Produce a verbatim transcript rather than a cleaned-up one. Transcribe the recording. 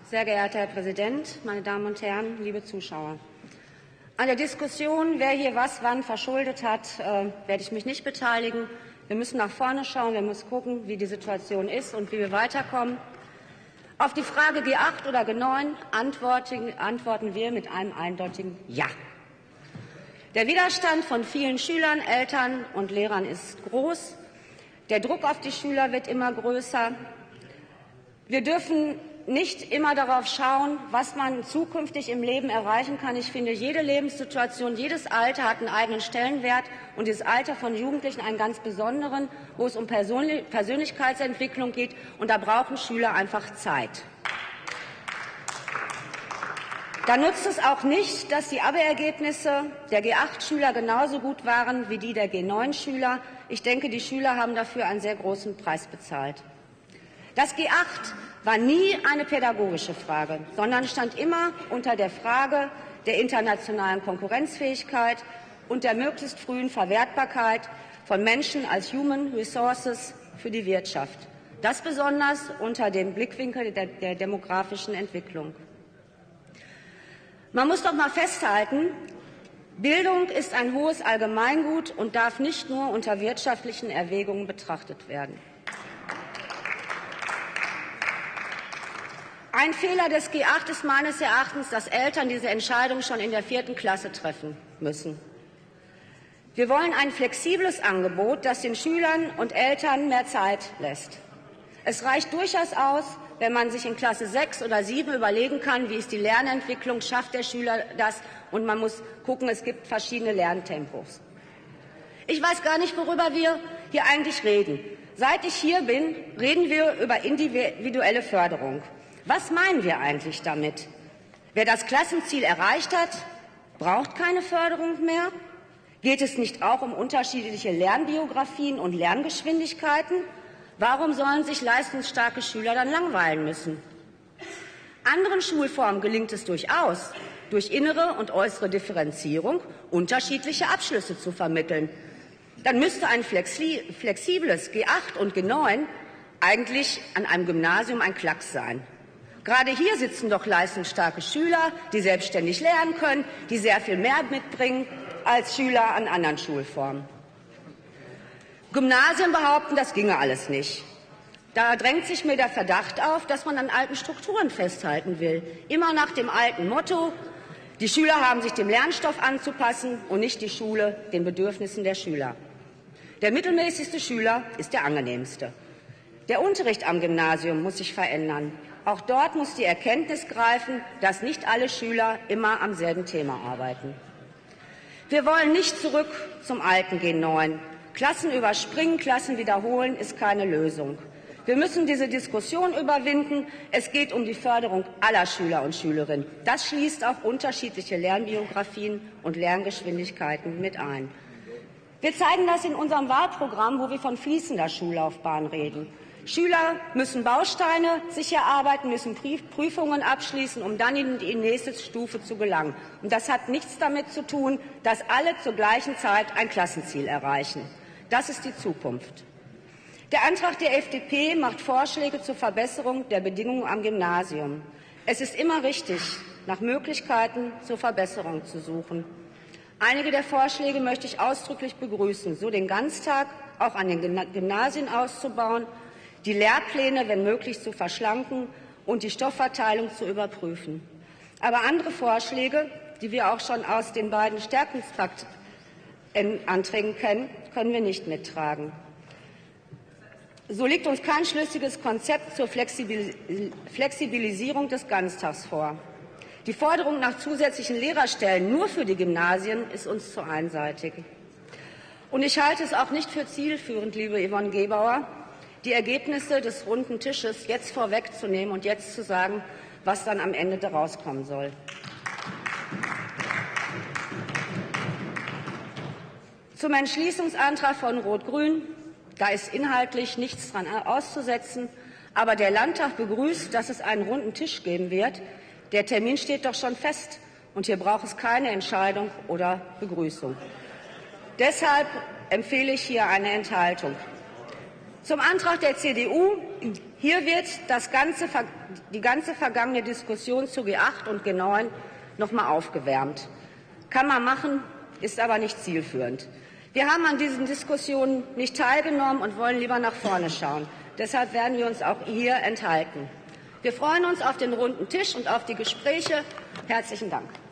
Sehr geehrter Herr Präsident, meine Damen und Herren, liebe Zuschauer! An der Diskussion, wer hier was wann verschuldet hat, äh, werde ich mich nicht beteiligen. Wir müssen nach vorne schauen, wir müssen gucken, wie die Situation ist und wie wir weiterkommen. Auf die Frage G acht oder G neun antworten, antworten wir mit einem eindeutigen Ja. Der Widerstand von vielen Schülern, Eltern und Lehrern ist groß. Der Druck auf die Schüler wird immer größer. Wir dürfen nicht immer darauf schauen, was man zukünftig im Leben erreichen kann. Ich finde, jede Lebenssituation, jedes Alter hat einen eigenen Stellenwert und dieses Alter von Jugendlichen einen ganz besonderen, wo es um Persönlichkeitsentwicklung geht. Und da brauchen Schüler einfach Zeit. Da nutzt es auch nicht, dass die Abi-Ergebnisse der G acht Schüler genauso gut waren wie die der G neun Schüler. Ich denke, die Schüler haben dafür einen sehr großen Preis bezahlt. Das G acht war nie eine pädagogische Frage, sondern stand immer unter der Frage der internationalen Konkurrenzfähigkeit und der möglichst frühen Verwertbarkeit von Menschen als Human Resources für die Wirtschaft. Das besonders unter dem Blickwinkel der, der demografischen Entwicklung. Man muss doch mal festhalten, Bildung ist ein hohes Allgemeingut und darf nicht nur unter wirtschaftlichen Erwägungen betrachtet werden. Ein Fehler des G acht ist meines Erachtens, dass Eltern diese Entscheidung schon in der vierten Klasse treffen müssen. Wir wollen ein flexibles Angebot, das den Schülern und Eltern mehr Zeit lässt. Es reicht durchaus aus, wenn man sich in Klasse sechs oder sieben überlegen kann, wie ist die Lernentwicklung, schafft der Schüler das, und man muss gucken, es gibt verschiedene Lerntempos. Ich weiß gar nicht, worüber wir hier eigentlich reden. Seit ich hier bin, reden wir über individuelle Förderung. Was meinen wir eigentlich damit? Wer das Klassenziel erreicht hat, braucht keine Förderung mehr? Geht es nicht auch um unterschiedliche Lernbiografien und Lerngeschwindigkeiten? Warum sollen sich leistungsstarke Schüler dann langweilen müssen? Anderen Schulformen gelingt es durchaus, durch innere und äußere Differenzierung unterschiedliche Abschlüsse zu vermitteln. Dann müsste ein flexibles G acht und G neun eigentlich an einem Gymnasium ein Klacks sein. Gerade hier sitzen doch leistungsstarke Schüler, die selbstständig lernen können, die sehr viel mehr mitbringen als Schüler an anderen Schulformen. Gymnasien behaupten, das ginge alles nicht. Da drängt sich mir der Verdacht auf, dass man an alten Strukturen festhalten will. Immer nach dem alten Motto, die Schüler haben sich dem Lernstoff anzupassen und nicht die Schule den Bedürfnissen der Schüler. Der mittelmäßigste Schüler ist der angenehmste. Der Unterricht am Gymnasium muss sich verändern. Auch dort muss die Erkenntnis greifen, dass nicht alle Schüler immer am selben Thema arbeiten. Wir wollen nicht zurück zum alten G neun. Klassen überspringen, Klassen wiederholen ist keine Lösung. Wir müssen diese Diskussion überwinden. Es geht um die Förderung aller Schüler und Schülerinnen. Das schließt auch unterschiedliche Lernbiografien und Lerngeschwindigkeiten mit ein. Wir zeigen das in unserem Wahlprogramm, wo wir von fließender Schullaufbahn reden. Schüler müssen Bausteine sich erarbeiten, müssen Prüfungen abschließen, um dann in die nächste Stufe zu gelangen. Und das hat nichts damit zu tun, dass alle zur gleichen Zeit ein Klassenziel erreichen. Das ist die Zukunft. Der Antrag der F D P macht Vorschläge zur Verbesserung der Bedingungen am Gymnasium. Es ist immer richtig, nach Möglichkeiten zur Verbesserung zu suchen. Einige der Vorschläge möchte ich ausdrücklich begrüßen, so den Ganztag auch an den Gymnasien auszubauen, die Lehrpläne, wenn möglich, zu verschlanken und die Stoffverteilung zu überprüfen. Aber andere Vorschläge, die wir auch schon aus den beiden Stärkungspaktanträgen kennen, können wir nicht mittragen. So liegt uns kein schlüssiges Konzept zur Flexibilisierung des Ganztags vor. Die Forderung nach zusätzlichen Lehrerstellen nur für die Gymnasien ist uns zu einseitig. Und ich halte es auch nicht für zielführend, liebe Yvonne Gebauer, die Ergebnisse des runden Tisches jetzt vorwegzunehmen und jetzt zu sagen, was dann am Ende daraus kommen soll. Zum Entschließungsantrag von Rot-Grün, da ist inhaltlich nichts dran auszusetzen, aber der Landtag begrüßt, dass es einen runden Tisch geben wird. Der Termin steht doch schon fest, und hier braucht es keine Entscheidung oder Begrüßung. Deshalb empfehle ich hier eine Enthaltung. Zum Antrag der C D U Hier wird das ganze, die ganze vergangene Diskussion zu G acht und G neun noch mal aufgewärmt. Kann man machen, ist aber nicht zielführend. Wir haben an diesen Diskussionen nicht teilgenommen und wollen lieber nach vorne schauen. Deshalb werden wir uns auch hier enthalten. Wir freuen uns auf den runden Tisch und auf die Gespräche. Herzlichen Dank.